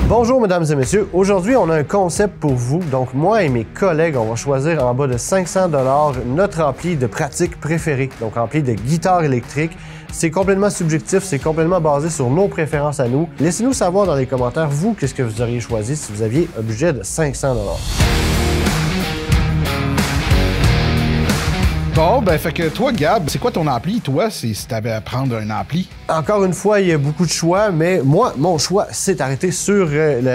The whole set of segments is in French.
Bonjour mesdames et messieurs, aujourd'hui on a un concept pour vous. Donc moi et mes collègues, on va choisir en bas de 500 $ notre ampli de pratique préféré. Donc ampli de guitare électrique. C'est complètement subjectif, c'est complètement basé sur nos préférences à nous. Laissez-nous savoir dans les commentaires, vous, qu'est-ce que vous auriez choisi si vous aviez un budget de 500 $. Bon, ben, fait que toi, Gab, c'est quoi ton ampli, toi, si t'avais à prendre un ampli? Encore une fois, il y a beaucoup de choix, mais moi, mon choix s'est arrêté sur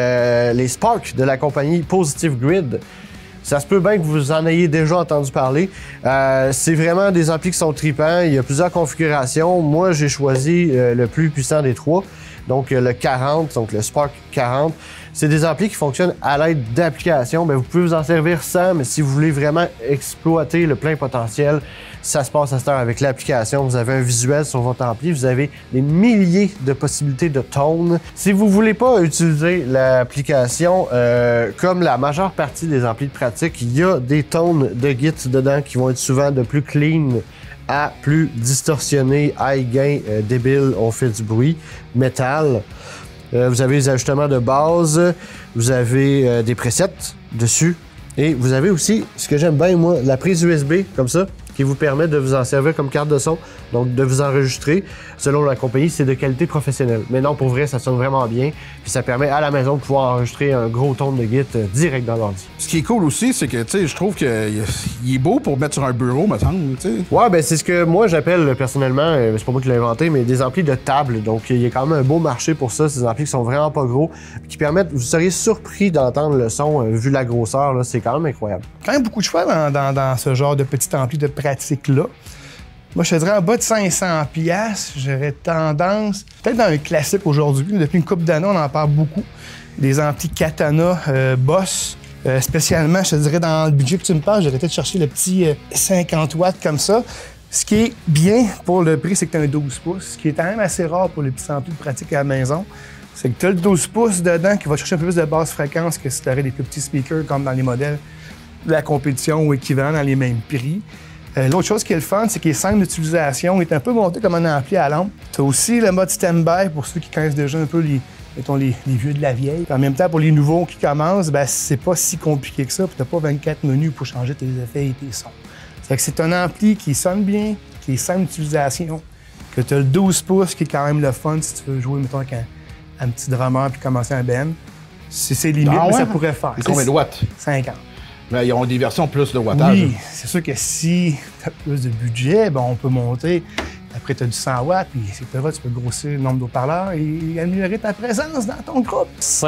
les Spark de la compagnie Positive Grid. Ça se peut bien que vous en ayez déjà entendu parler. C'est vraiment des amplis qui sont tripants. Il y a plusieurs configurations. Moi, j'ai choisi le plus puissant des trois, donc le 40, donc le Spark 40. C'est des amplis qui fonctionnent à l'aide d'applications. Vous pouvez vous en servir sans, mais si vous voulez vraiment exploiter le plein potentiel, ça se passe à cette heure avec l'application. Vous avez un visuel sur votre ampli, vous avez des milliers de possibilités de tones. Si vous voulez pas utiliser l'application, comme la majeure partie des amplis de pratique, il y a des tones de git dedans qui vont être souvent de plus clean à plus distorsionné, high gain, débile, on fait du bruit, métal. Vous avez les ajustements de base, vous avez des presets dessus et vous avez aussi, ce que j'aime bien moi, la prise USB comme ça qui vous permet de vous en servir comme carte de son, donc de vous enregistrer. Selon la compagnie, c'est de qualité professionnelle. Mais non, pour vrai, ça sonne vraiment bien. Puis ça permet à la maison de pouvoir enregistrer un gros ton de git direct dans l'ordi. Ce qui est cool aussi, c'est que, tu sais, je trouve qu'il est beau pour mettre sur un bureau, me semble, tu sais. Ouais, ben c'est ce que moi j'appelle personnellement, c'est pas moi qui l'ai inventé, mais des amplis de table. Donc il y a quand même un beau marché pour ça. Ces amplis qui sont vraiment pas gros, qui permettent, vous seriez surpris d'entendre le son vu la grosseur, là, c'est quand même incroyable. Quand même beaucoup de choix dans ce genre de petit ampli de pratique-là. Moi, je te dirais en bas de 500$, j'aurais tendance, peut-être dans un classique aujourd'hui, depuis une couple d'années, on en parle beaucoup, des amplis Katana Boss. Spécialement, je te dirais, dans le budget que tu me parles, j'aurais peut-être cherché le petit 50 watts comme ça. Ce qui est bien pour le prix, c'est que tu as un 12 pouces, ce qui est quand même assez rare pour les petits amplis de pratique à la maison. C'est que tu as le 12 pouces dedans qui va chercher un peu plus de basse fréquence que si tu aurais des plus petits speakers comme dans les modèles de la compétition ou équivalent dans les mêmes prix. L'autre chose qui est le fun, c'est que les scènes d'utilisation est un peu monté comme un ampli à lampe. Tu as aussi le mode stand-by pour ceux qui connaissent déjà un peu les vieux de la vieille. Puis en même temps, pour les nouveaux qui commencent, c'est pas si compliqué que ça. Puis tu n'as pas 24 menus pour changer tes effets et tes sons. C'est un ampli qui sonne bien, qui est simple d'utilisation, que tu as le 12 pouces qui est quand même le fun si tu veux jouer, mettons, avec un petit drummer puis commencer un band. C'est limite, mais ça pourrait faire. Et combien de watts? 50. Mais ils ont des versions plus de wattage. Oui, c'est sûr que si tu as plus de budget, on peut monter. Après, tu as du 100 watts, puis c'est pas vrai, tu peux grossir le nombre d'haut-parleurs et améliorer ta présence dans ton groupe.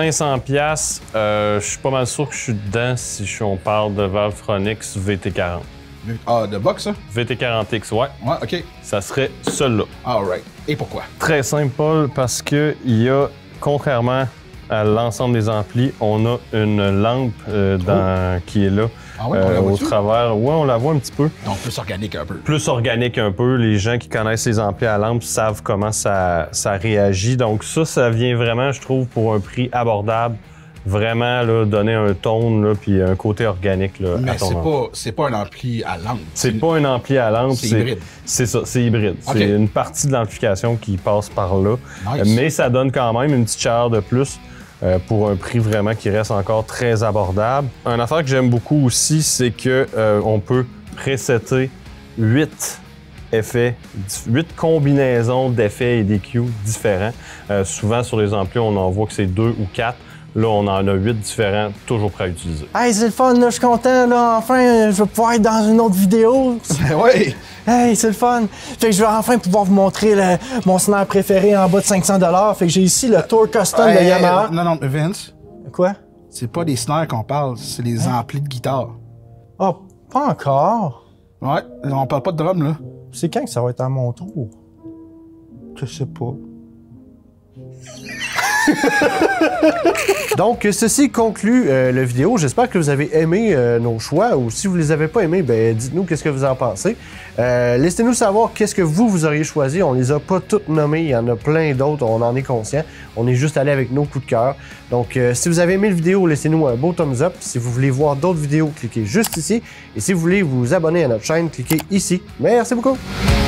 500$, je suis pas mal sûr que je suis dedans si on parle de Valvetronics VT40. Ah, de box, ça? VT40X, ouais. Ouais, OK. Ça serait celui-là. All right. Et pourquoi? Très simple, Paul, parce que il y a, contrairement à l'ensemble des amplis, on a une lampe qui est là. Ah ouais, on la voit au travers. Ouais, on la voit un petit peu. Donc plus organique un peu. Plus organique un peu. Les gens qui connaissent les amplis à lampe savent comment ça réagit. Donc ça vient vraiment, je trouve, pour un prix abordable. Vraiment là, donner un tone puis un côté organique là, mais à ton ampli. C'est pas un ampli à lampe. C'est pas un ampli à lampe. C'est hybride. C'est ça, c'est hybride. Okay. C'est une partie de l'amplification qui passe par là. Nice. Mais ça donne quand même une petite chaleur de plus. Pour un prix vraiment qui reste encore très abordable. Une affaire que j'aime beaucoup aussi, c'est que on peut presetter 8 effets, 8 combinaisons d'effets et d'EQ différents. Souvent sur les amplis, on en voit que c'est 2 ou 4. Là, on en a 8 différents, toujours prêts à utiliser. Hey, c'est le fun, là, je suis content, là, enfin, je vais pouvoir être dans une autre vidéo. Oui! Hey, c'est le fun. Fait que je vais enfin pouvoir vous montrer mon snare préféré en bas de 500 $. Fait que j'ai ici le Tour Custom de Yamaha. Non, Vince. Quoi? C'est pas des snares qu'on parle, c'est les amplis de guitare. Oh, pas encore. Ouais, on parle pas de drum, là. C'est quand que ça va être à mon tour? Je sais pas. Donc, ceci conclut la vidéo. J'espère que vous avez aimé nos choix ou si vous les avez pas aimés, dites-nous qu'est-ce que vous en pensez. Laissez-nous savoir qu'est-ce que vous auriez choisi. On les a pas toutes nommées. Il y en a plein d'autres. On en est conscient. On est juste allé avec nos coups de cœur. Donc, si vous avez aimé la vidéo, laissez-nous un beau thumbs up. Si vous voulez voir d'autres vidéos, cliquez juste ici. Et si vous voulez vous abonner à notre chaîne, cliquez ici. Merci beaucoup!